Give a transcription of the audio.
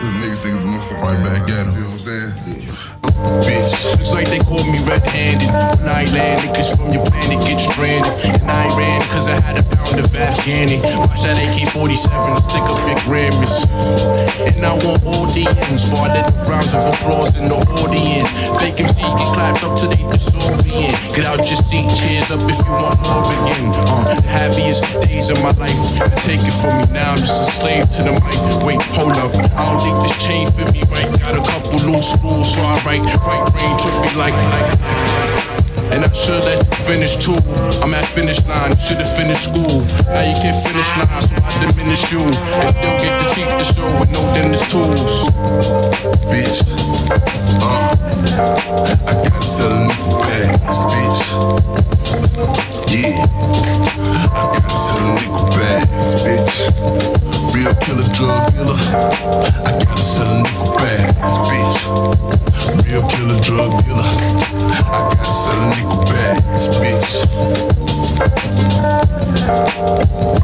Niggas think it's a motherfucker. Right back at him. You know what I'm saying? Bitch. Looks like they caught me red-handed. When I landed, cause from your planet get stranded. And I ran cause I had a pound of Afghani. Watch that AK-47 stick up your Grammys. And I want audience for all the rounds of applause in the audience. Fake MCs get clapped up till they disorient. Get out your seat, cheers up if you want more again. The happiest days of my life. Take it from me now, I'm just a slave to the mic. Wait, hold up, I don't think this chain fit me right. Got a couple loose screws, so I write. Right brain trip me like. And I'm sure that you finished too. I'm at finish line, you should've finished school. Now you can't finish line, so I diminish you. And still get to keep the show with no dentist tools. Bitch, I gotta sell a nickel bags, bitch. Yeah, I gotta sell a nickel bags, bitch. Real killer, drug dealer. I gotta sell a nickel bags, bitch. Real killer, drug dealer. I gotta sell a nickel bags, bitch.